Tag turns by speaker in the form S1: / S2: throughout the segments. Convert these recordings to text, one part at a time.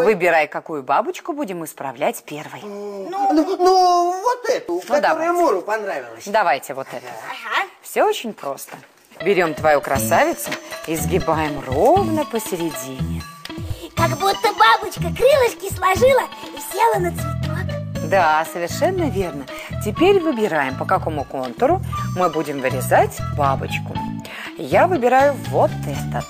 S1: Выбирай, какую бабочку будем исправлять первой.
S2: Ну, вот эту, которая Муру понравилась.
S1: Давайте вот эту.
S3: Ага.
S1: Все очень просто. Берем твою красавицу и сгибаем ровно посередине.
S3: Как будто бабочка крылышки сложила и села на цветок.
S1: Да, совершенно верно. Теперь выбираем, по какому контуру мы будем вырезать бабочку. Я выбираю вот этот.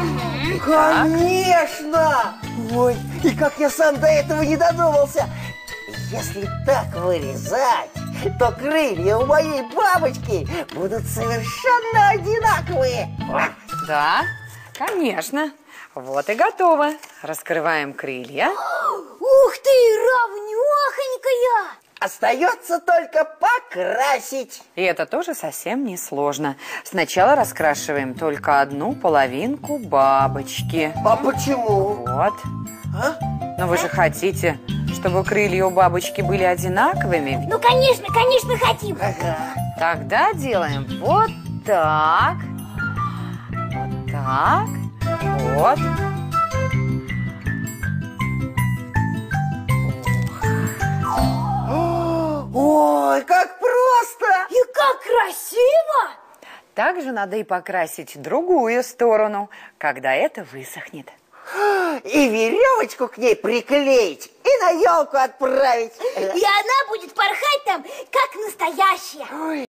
S2: Конечно! Ой, и как я сам до этого не додумался. Если так вырезать, то крылья у моей бабочки будут совершенно одинаковые.
S1: Да, конечно. Вот и готово. Раскрываем крылья.
S3: Ух ты, равнёхонькая!
S2: Остается только покрасить.
S1: И это тоже совсем не сложно. Сначала раскрашиваем только одну половинку бабочки.
S2: А почему?
S1: Вот. Но вы же хотите, чтобы крылья у бабочки были одинаковыми?
S3: Ну, конечно, конечно, хотим.
S1: Тогда делаем вот так. Вот так. Вот.
S2: Ой, как просто!
S3: И как красиво!
S1: Также надо и покрасить другую сторону, когда это высохнет.
S2: И веревочку к ней приклеить, и на елку отправить.
S3: И она будет порхать там, как настоящая.